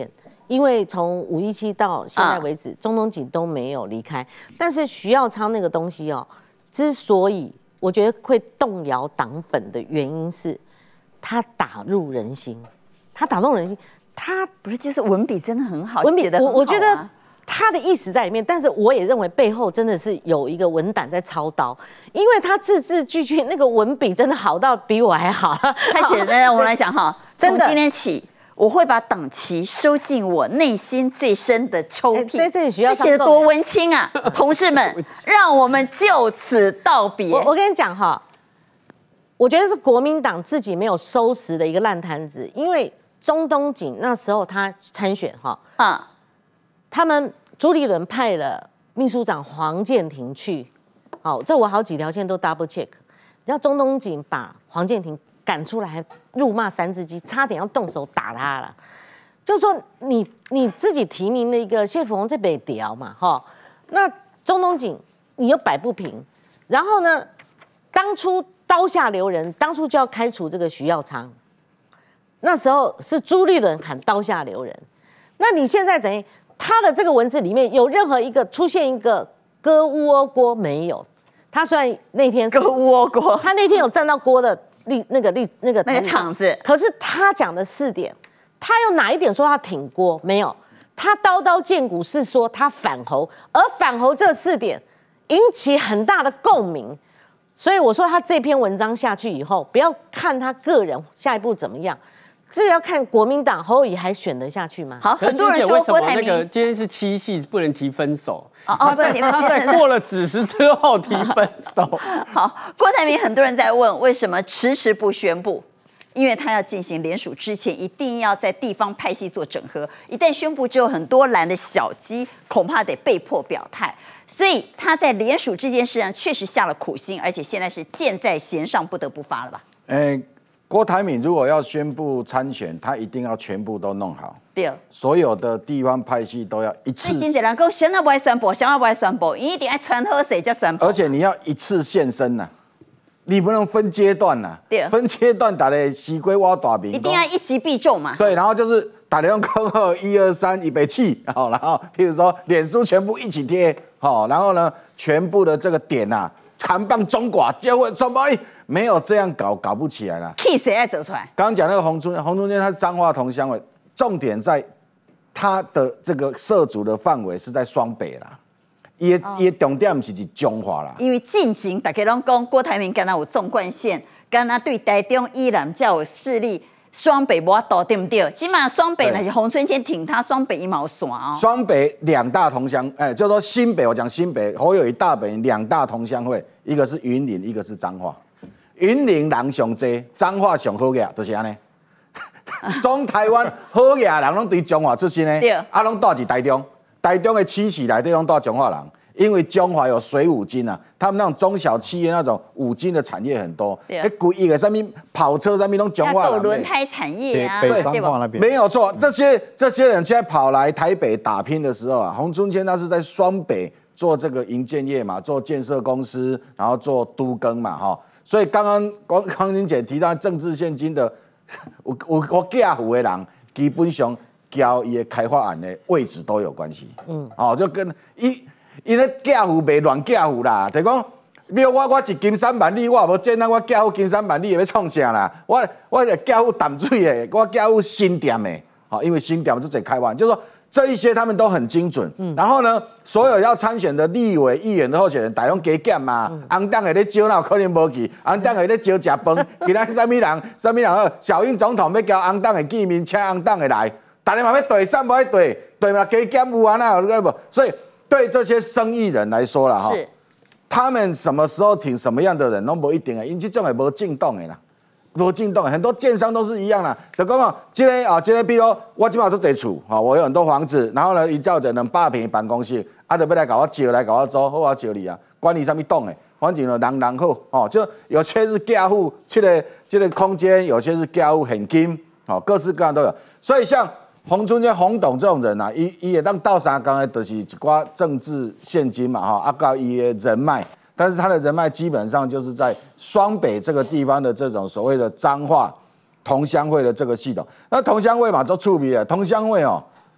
因为从五一七到现在为止，中东锦都没有离开。但是徐耀昌那个东西哦，之所以我觉得会动摇党本的原因是，他打入人心，他打动人心，他不是就是文笔真的很好， 文笔写的很好、啊、 我我觉得他的意思在里面，但是我也认为背后真的是有一个文胆在操刀，因为他字字句句那个文笔真的好到比我还好。 他写的，我们来讲哈，真的，从今天起。我会把党旗收进我内心最深的抽屉。 在这里需要写的多文青啊，同志们，让我们就此道别。 我我跟你讲哈，我觉得是国民党自己没有收拾的一个烂摊子，因为中东锦那时候他参选哈，啊，他们朱立伦派了秘书长黄建庭去，好，这我好几条线都 double check， 你知道中东锦把黄建庭赶出来，还辱骂三字经，差点要动手打他了。就是说你你自己提名的一个谢富洪这北调嘛，哈，那中东锦你又摆不平，然后呢，当初刀下留人，当初就要开除这个徐耀昌，那时候是朱立伦喊刀下留人，那你现在等于他的这个文字里面有任何一个出现一个割乌俄锅没有？他虽然那天割乌俄锅， 他那天有站到锅的。立那个立那个那个场子， 可是他讲的四点，他有哪一点说他挺郭？没有，他刀刀见骨是说他反侯，而反侯这四点引起很大的共鸣，所以我说他这篇文章下去以后，不要看他个人下一步怎么样，这要看国民党侯友宜还选得下去吗？ 好，很多人说郭台铭那个今天是七夕，不能提分手。 哦哦，不能提分手。 他在过了子时之后提分手。 好，郭台铭很多人在问为什么迟迟不宣布，因为他要进行联署之前，一定要在地方派系做整合。一旦宣布之后，很多蓝的小鸡恐怕得被迫表态，所以他在联署这件事上确实下了苦心，而且现在是箭在弦上，不得不发了吧？ 哎。郭台铭如果要宣布参选，他一定要全部都弄好。 对， 所有的地方派系都要一次。 经济人讲，想要不爱宣布，想要不爱宣布，一定要传好谁才宣布。 而且你要一次现身呐、啊，你不能分阶段呐、啊。 对， 分阶段打的西龟挖大饼。 一定要一击必中嘛。 对，然后就是打电话扣号一二三预备起，好，然后譬如说脸书全部一起贴，好，然后呢，全部的这个点呐、啊。扛棒中寡，结果怎么没有这样搞，搞不起来了。 气谁爱走出来？ 刚刚讲那个洪春，洪春坚他是彰化同乡会，重点在他的这个涉足的范围是在双北啦，伊伊、哦、重点不是是中华啦。 因为近景大家拢讲郭台铭敢若有纵贯线，敢若对台中依然较有势力。双北无法度对不对？起码双北那是洪春坚挺他，双北一毛线哦。 双北两大同乡，哎、欸，就是说新北，我讲新北，侯友宜大本两大同乡会，一个是云林，一个是彰化。云林人上多，彰化上好个，就是安尼。中台湾好个人拢对彰化出身的，啊，拢住伫台中，台中的企市内底拢住彰化人。因为中华有水五金啊，他们那种中小企业那种五金的产业很多，哎，古一个上面跑车上面都中华人， 轮胎产业啊， 北彰化那边没有错。这些这些人现在跑来台北打拼的时候啊，洪春坚他是在双北做这个营建业嘛，做建设公司，然后做都更嘛，哈。所以刚刚光康婷姐提到政治现金的，我我我驾湖的人，基本上交伊的开发案的位置都有关系，嗯，哦，就跟一。因咧假户袂乱假户啦，就讲，比如我我一斤三万里，我也无见咱我假户斤三万里要创啥啦？我我是假户淡水的，我假户新店的，好，因为新店就最开发，就是说这一些他们都很精准。嗯、然后呢，所有要参选的立委、议员的候选人，大拢加减嘛，红党的咧招，哪有可能无去？红党的咧招食饭，今仔什么人？什么人？小英总统要交红党的见面，请红党的来，大家嘛要对，三不爱对，对嘛加减有啊那有无？所以。对这些生意人来说了哈，他们什么时候挺什么样的人都不一定啊，因为这种也无进动的啦，无进动，很多建商都是一样啦。就讲啊，今天啊，今天比如我今晚做这厝，哈，我有很多房子，然后呢，一叫着能八平办公室，啊，就要来搞我招来搞我租，好我招你啊，管你什么栋的，反正呢人人好，哦，就有些是价户这个这个空间，有些是价户现金，哦，各式各样都有，所以像。洪春坚、洪董这种人啊，伊伊也当倒三缸的，就是一寡政治现金嘛，哈，啊，搞伊的人脉，但是他的人脉基本上就是在双北这个地方的这种所谓的彰化同乡会的这个系统。那同乡会嘛，就触鼻了。同乡会哦，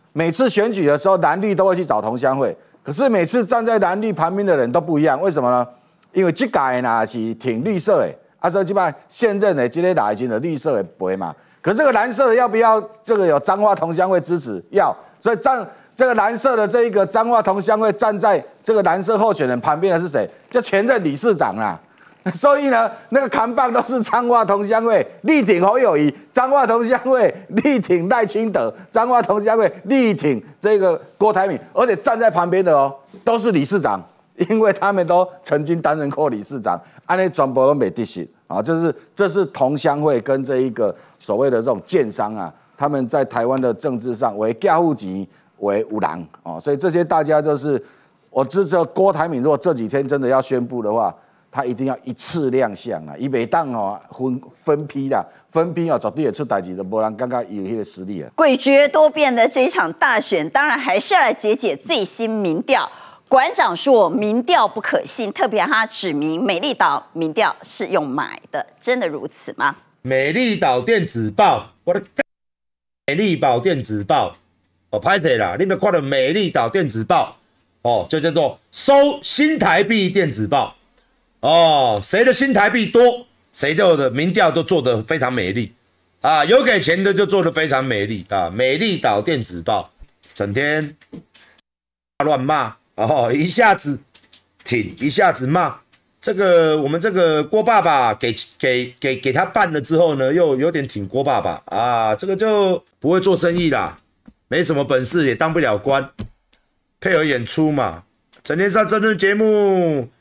每次选举的时候，蓝绿都会去找同乡会，可是每次站在蓝绿旁边的人都不一样，为什么呢？因为这届呢是挺绿色的，啊，所以基本上现任的这些来金的绿色的不会嘛。可是这个蓝色的要不要这个有彰化同乡会支持？要，所以站这个蓝色的这一个彰化同乡会站在这个蓝色候选人旁边的是谁？就前任理事长啦。所以呢，那个扛棒都是彰化同乡会力挺侯友宜，彰化同乡会力挺赖清德，彰化同乡会力挺这个郭台铭，而且站在旁边的哦都是理事长，因为他们都曾经担任过理事长，安尼全部都没得行啊，就是这是同乡会跟这一个所谓的这种建商啊，他们在台湾的政治上为家户籍为五郎啊，所以这些大家就是我支持郭台铭，如果这几天真的要宣布的话。他一定要一次亮相啦，伊袂当哦分分批啦，分批哦绝对会出代志，就无人感觉有迄个实力啊。 诡谲多变的这一场大选，当然还是要来解解最新民调。馆长说民调不可信，特别他指明美丽岛民调是用买的，真的如此吗？ 美丽岛电子报，我的美丽岛电子报，哦，拍谁啦？你们看到美丽岛电子报哦，就叫做收新台币电子报。哦，谁的新台币多，谁的民调都做得非常美丽啊！有给钱的就做得非常美丽啊！美丽岛电子报整天乱骂哦，一下子挺，一下子骂。这个我们这个郭爸爸给给给给他办了之后呢，又有点挺郭爸爸啊，这个就不会做生意啦，没什么本事，也当不了官，配合演出嘛，整天上政论节目。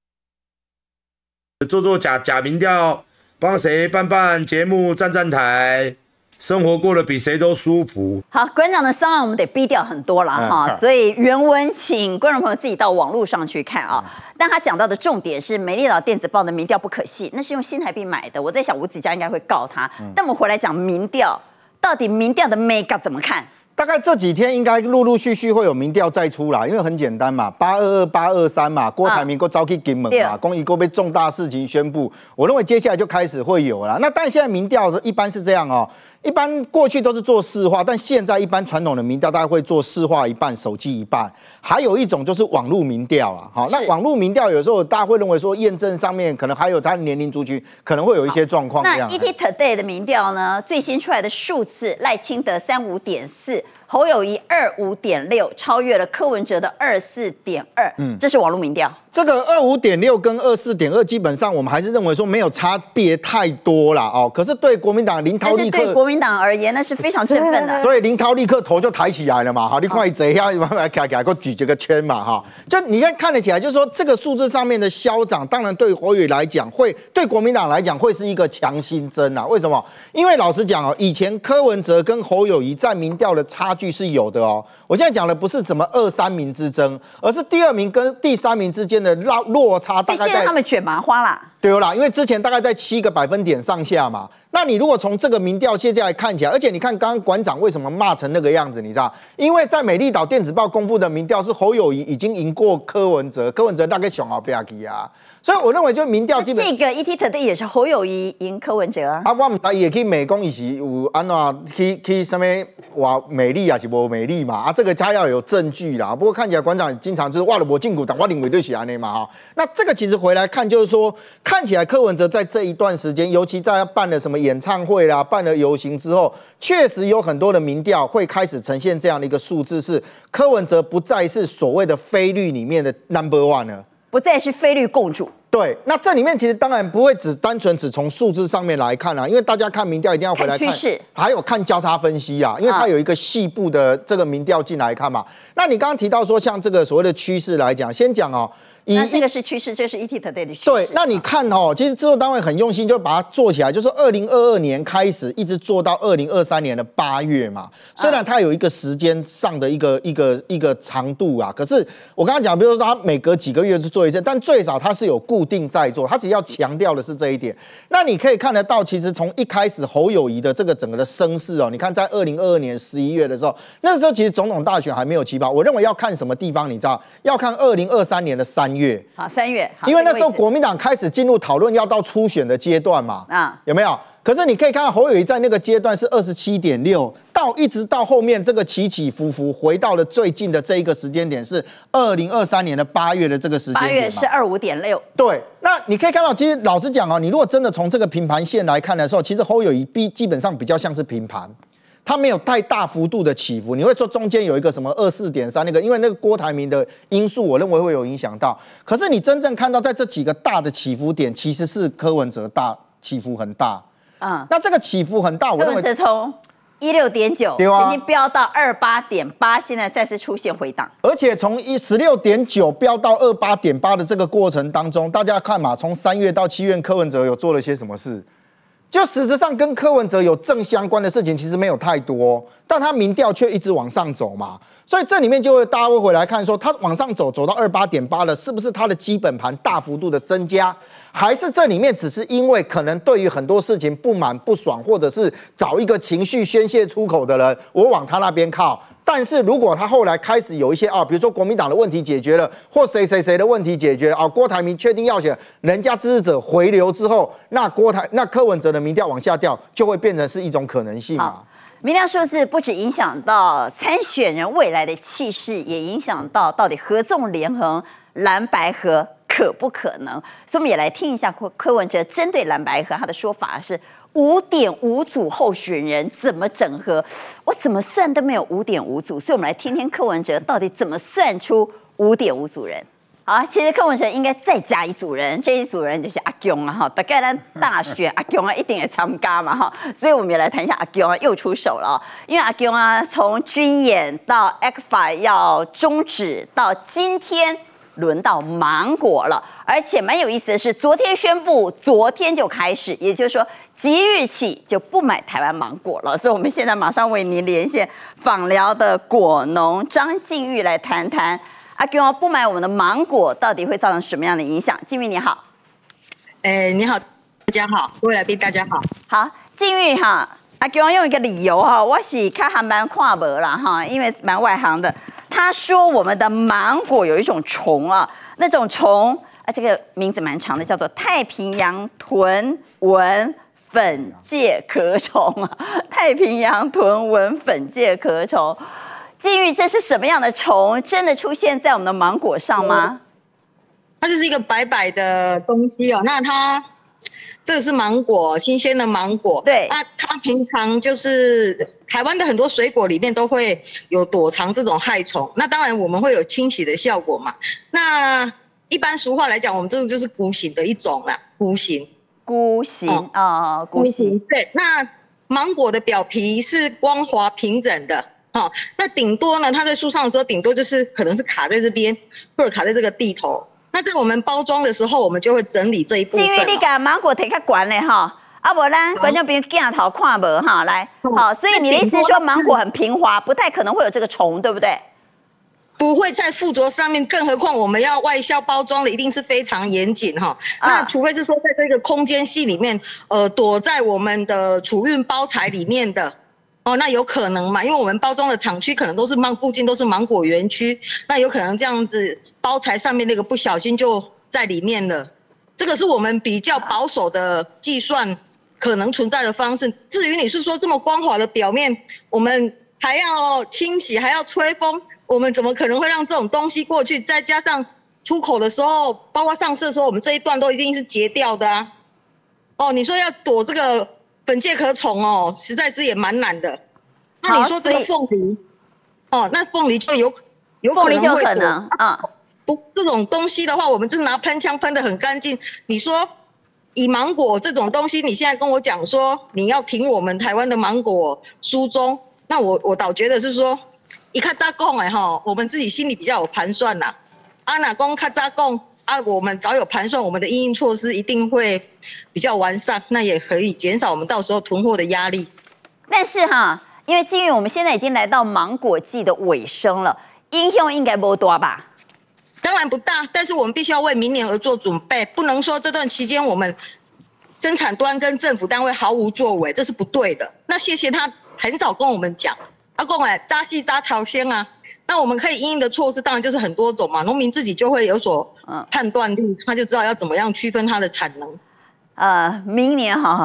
做做假假民调，帮谁办办节目、站站台，生活过得比谁都舒服。 好，馆长的商案我们得逼掉很多了哈、嗯，所以原文请观众朋友自己到网络上去看啊。嗯、但他讲到的重点是美丽岛电子报的民调不可信，那是用新台币买的。我在想吴子嘉应该会告他。嗯、但我们回来讲民调，到底民调的 mega 怎么看？ 大概这几天应该陆陆续续会有民调再出来，因为很简单嘛，八二二八二三嘛，郭台铭够招去金门嘛，公益够被重大事情宣布，我认为接下来就开始会有了。那但现在民调一般是这样哦，一般过去都是做市话，但现在一般传统的民调大概会做市话一半，手机一半，还有一种就是网络民调啊。好，那网络民调有时候大家会认为说验证上面可能还有他的年龄族群可能会有一些状况。 那 E T Today 的民调呢，最新出来的数字，赖清德三五点四。侯友宜二五点六，超越了柯文哲的二四点二，嗯，这是网络民调。 这个二五点六跟二四点二，基本上我们还是认为说没有差别太多啦哦。可是对国民党林涛立刻， 对国民党而言，那是非常振奋的。 所以林涛立刻头就抬起来了嘛，哈，你看这样慢慢开开，给我举这个圈嘛，哈。就你现在看得起来，就是说这个数字上面的消长，当然对侯友宜来讲，会对国民党来讲会是一个强心针啊。为什么？因为老实讲哦，以前柯文哲跟侯友宜在民调的差距是有的哦。我现在讲的不是怎么二三名之争，而是第二名跟第三名之间的落落差大概在。 现在他们卷麻花啦。 对啦，因为之前大概在七个百分点上下嘛。那你如果从这个民调现在来看起来，而且你看刚刚馆长为什么骂成那个样子，你知道？因为在美丽岛电子报公布的民调是侯友宜已经赢过柯文哲，柯文哲大概上后边去啊。所以我认为就民调基本这个 E T Today 也是侯友宜赢柯文哲啊。 啊，我唔知伊也去美讲伊是有安怎去去什么话美丽啊是无美丽嘛？啊，这个他要有证据啦。不过看起来馆长经常就是哇了我进股党，我认为就是安尼嘛哈。那这个其实回来看就是说，看起来柯文哲在这一段时间，尤其在办了什么演唱会啦、办了游行之后，确实有很多的民调会开始呈现这样的一个数字，是柯文哲不再是所谓的非绿里面的 number one 了。 不再是非绿共主。 对，那这里面其实当然不会只单纯只从数字上面来看啦，因为大家看民调一定要回来看， 看还有看交叉分析啊，因为它有一个细部的这个民调进来看嘛。那你刚刚提到说，像这个所谓的趋势来讲，先讲哦。 那这个是趋势，这个是 E T Today 的趋势。 对，那你看哦，其实制作单位很用心，就把它做起来，就是二零二二年开始，一直做到二零二三年的八月嘛。虽然它有一个时间上的一个一个一个长度啊，可是我刚刚讲，比如说它每隔几个月就做一次，但最少它是有固定在做，它只要强调的是这一点。那你可以看得到，其实从一开始侯友宜的这个整个的声势哦，你看在二零二二年十一月的时候，那时候其实总统大选还没有起跑，我认为要看什么地方，你知道？要看二零二三年的三月。 好，三月， 因为那时候国民党开始进入讨论要到初选的阶段嘛，啊，有没有？可是你可以看到侯友宜在那个阶段是二十七点六， 到一直到后面这个起起伏伏，回到了最近的这一个时间点是二零二三年的八月的这个时间点。 八月是二五点六。 对，那你可以看到，其实老实讲哦，你如果真的从这个平盘线来看的时候，其实侯友宜基基本上比较像是平盘。它没有太大幅度的起伏，你会说中间有一个什么二四点三那个，因为那个郭台铭的因素，我认为会有影响到。可是你真正看到在这几个大的起伏点，其实是柯文哲大起伏很大。嗯，那这个起伏很大，我认为柯文哲从一六点九已经飙到二八点八，现在再次出现回档， 而且从一十六点九飙到二八点八的这个过程当中，大家看嘛，从三月到七月，柯文哲有做了些什么事？就实质上跟柯文哲有正相关的事情，其实没有太多，但他民调却一直往上走嘛，所以这里面就会大家会回来看说，他往上走走到二八点八了，是不是他的基本盘大幅度的增加，还是这里面只是因为可能对于很多事情不满不爽，或者是找一个情绪宣泄出口的人，我往他那边靠。但是如果他后来开始有一些啊，比如说国民党的问题解决了，或谁谁谁的问题解决了啊，郭台铭确定要选，人家支持者回流之后，那郭台那柯文哲的民调往下掉，就会变成是一种可能性嘛。 民调数字不只影响到参选人未来的气势，也影响到到底合纵连横蓝白合可不可能。所以我们也来听一下柯柯文哲针对蓝白合他的说法是。五点五组候选人怎么整合？我怎么算都没有五点五组，所以我们来听听柯文哲到底怎么算出五点五组人。好，其实柯文哲应该再加一组人，这一组人就是阿公啊哈，大概咱大选阿公啊一定也参加嘛哈，所以我们也来谈一下阿公啊又出手了，因为阿公啊从军演到 E C F A 要终止到今天。轮到芒果了，而且蛮有意思的是，昨天宣布，昨天就开始，也就是说即日起就不买台湾芒果了。所以我们现在马上为您连线访聊的果农张敬鈺来谈谈，阿公不买我们的芒果，到底会造成什么样的影响？敬鈺你好， 哎，你好，大家好，各位来宾大家好， 好，敬鈺哈，阿公用一个理由哈，我是看航班看无啦哈，因为蛮外行的。他说我们的芒果有一种虫啊，那种虫啊，这个名字蛮长的，叫做太平洋豚纹粉介壳虫啊。太平洋豚纹粉介壳虫，敬鈺，这是什么样的虫？真的出现在我们的芒果上吗？ 它就是一个白白的东西哦。那它这个是芒果，新鲜的芒果。 对， 那它平常就是台湾的很多水果里面都会有躲藏这种害虫。那当然我们会有清洗的效果嘛。那一般俗话来讲，我们这个就是菇形的一种啦，菇形。 菇形啊，哦，菇形。 对，那芒果的表皮是光滑平整的。哦，那顶多呢，它在树上的时候，顶多就是可能是卡在这边，或者卡在这个地头。那在我们包装的时候，我们就会整理这一部分。 敬鈺，你把芒果摕较悬嘞哈，啊不然观众朋友镜头看无哈，来，好，所以你的意思是说芒果很平滑，不太可能会有这个虫，对不对？ 不会在附着上面，更何况我们要外销包装的一定是非常严谨哈。那除非是说在这个空间系里面，呃，躲在我们的储运包材里面的。哦，那有可能嘛？因为我们包装的厂区可能都是芒附近都是芒果园区，那有可能这样子包材上面那个不小心就在里面了。这个是我们比较保守的计算可能存在的方式。至于你是说这么光滑的表面，我们还要清洗，还要吹风，我们怎么可能会让这种东西过去？再加上出口的时候，包括上市的时候，我们这一段都一定是截掉的啊。哦，你说要躲这个粉介壳虫哦，实在是也蛮难的。那你说这个凤梨，哦，那凤梨就有有可能会躲。凤梨就可能啊。不，这种东西的话，我们就拿喷枪喷得很干净。你说以芒果这种东西，你现在跟我讲说你要停我们台湾的芒果疏中，那我我倒觉得是说，一看早讲哎哈，我们自己心里比较有盘算啦。啊，哪公看早讲啊，我们早有盘算，我们的因应措施一定会比较完善，那也可以减少我们到时候囤货的压力。 但是哈，因为基于我们现在已经来到芒果季的尾声了，影响应该不大吧？ 当然不大，但是我们必须要为明年而做准备，不能说这段期间我们生产端跟政府单位毫无作为，这是不对的。那谢谢他很早跟我们讲，他跟我们扎西扎朝鲜啊，那我们可以因应的措施当然就是很多种嘛，农民自己就会有所判断力，他就知道要怎么样区分它的产能。 呃，明年哈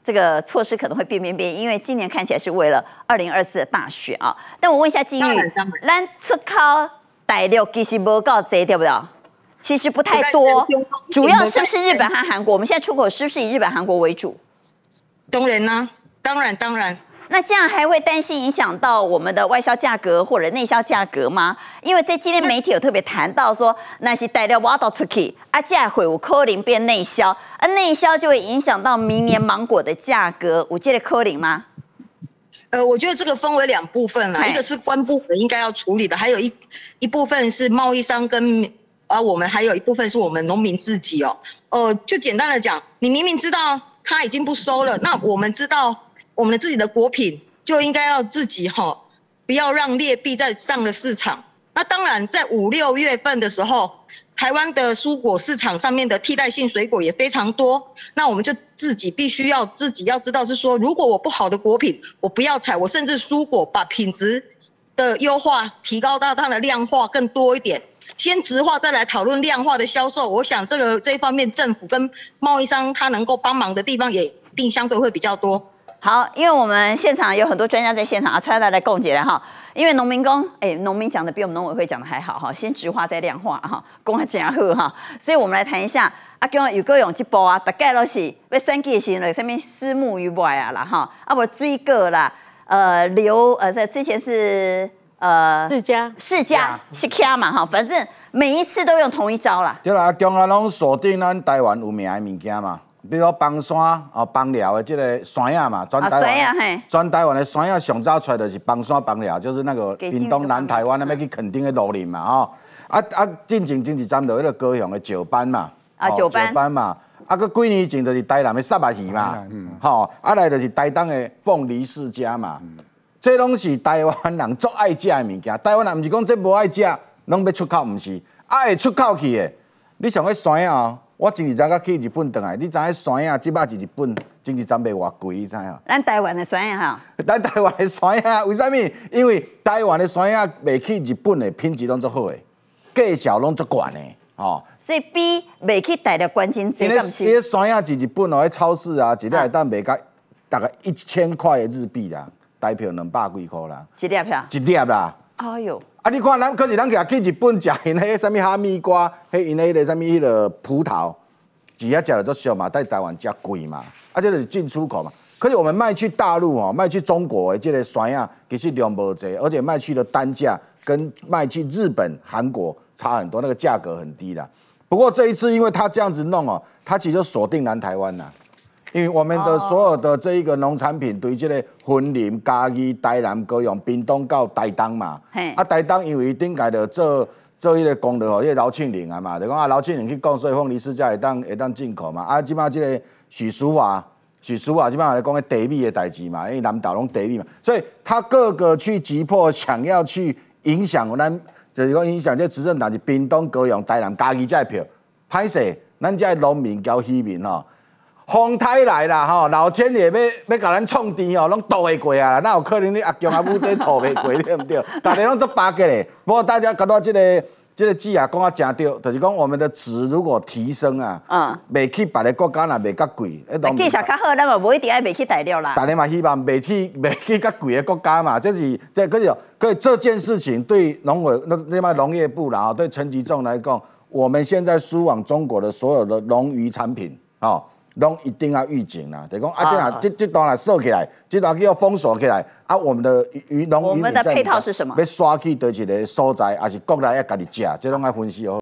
这个措施可能会变变变，因为今年看起来是为了二零二四的大选啊。但我问一下金玉，咱出口大陆其实不够多，对不对？其实不太多，主要是不是日本和韩国？我们现在出口是不是以日本、韩国为主？ 当然啦，当然当然。 那这样还会担心影响到我们的外销价格或者内销价格吗？因为在今天媒体有特别谈到说，那些大陆挖到出去，啊，价会有可能变内销，啊，内销就会影响到明年芒果的价格，有这个可能吗？ 呃，我觉得这个分为两部分啦，一个是官部门应该要处理的，还有一一部分是贸易商跟啊我们，还有一部分是我们农民自己哦。呃，就简单的讲，你明明知道他已经不收了，那我们知道。我们的自己的果品就应该要自己哈、哦，不要让劣币再上了市场。那当然，在五六月份的时候，台湾的蔬果市场上面的替代性水果也非常多。那我们就自己必须要自己要知道是说，如果我不好的果品，我不要采，我甚至蔬果把品质的优化提高到它的量化更多一点。先质化，再来讨论量化的销售。我想这个这一方面，政府跟贸易商他能够帮忙的地方也一定相对会比较多。 好，因为我们现场有很多专家在现场啊，蔡大来共解了哈。因为农民工，哎，农民讲的比我们农委会讲的还好哈，先质化再量化哈，讲啊真好哈。所以我们来谈一下，啊，讲有个用这步啊，大概都是要选举的时候，什么私募以外啊啦哈，啊不水果啦，呃流呃在之前是呃世家世家是卡嘛哈，反正每一次都用同一招啦。 对啦，中央拢锁定咱台湾有名的物件嘛。比如说邦山啊、邦寮的这个山药嘛，全台湾，全台湾的山药上早出来就是邦山、邦寮，就是那个屏东南台湾那边去垦丁的路林嘛，吼。啊啊，进前前一站就迄个高雄的石斑嘛， 啊石斑， 石斑嘛。啊，佮几年前就是台南的沙巴鱼嘛，吼。啊来就是台东的凤梨世家嘛，这拢是台湾人最爱食的物件。台湾人毋是讲这无爱食，拢要出口，毋是，啊会出口去的。你像迄山药。我前一阵才去日本回来，你知影山药即摆是日本前一站卖偌贵，你知影？ 咱台湾的山药哈， 咱台湾的山药为什么？因为台湾的山药卖去日本的品质拢足好的，价销拢足悬的，吼。 所以比卖去大陆关键这个是。 因为山药是日本哦，喺超市啊，一粒会当卖到大概一千块的日币啦，台票两百几块啦。 一粒票？ 一粒啦。 哎呦！ 啊！你看，咱可是咱去去日本食因迄什物哈密瓜，迄因迄个什物迄个葡萄，只遐食了足俗嘛，在台湾较贵嘛，啊，这就是进出口嘛。可是我们卖去大陆哦，卖去中国的这个山药，其实量无济，而且卖去的单价跟卖去日本、韩国差很多，那个价格很低啦。不过这一次，因为他这样子弄哦，他其实就锁定南台湾啦。因为我们的所有的这一个农产品，对这个云林、嘉义、台南、高雄、屏东到台东嘛，啊台东因为顶届就做做迄个功劳吼，迄个劳庆林啊嘛，就讲啊劳庆林去讲，所以凤梨世家会当会当进口嘛，啊即摆这个许淑华、许淑华即摆来讲个地米的代志嘛，因为南岛拢地米嘛，所以他各个去击破，想要去影响咱，就是讲影响这执政党是屏东、高雄、台南、嘉义这票，歹势，咱这农民交渔民吼。风台来啦，吼，老天爷要要甲咱创治哦，拢渡会过啊，哪有可能你阿公阿母这渡袂过，对不对？大家拢做巴结嘞。不过大家感到这个这个字啊，讲啊真对，就是讲我们的值如果提升啊，嗯，卖去别个国家若卖较贵， 卖去啥较好，咱嘛无一定爱卖去大陆啦。 大家嘛希望卖去卖去较贵的国家嘛，这是这可以可以这件事情对农委那另外农业部啦，对陈吉仲来讲，我们现在输往中国的所有的农渔产品，哦。拢一定要预警啦，就讲啊，这若这这段来收起来，这段要封锁起来啊。我们的渔农渔民， 我们的配套是什么？ 要刷去对一个所在，还是国内要家己食，这拢要分析好。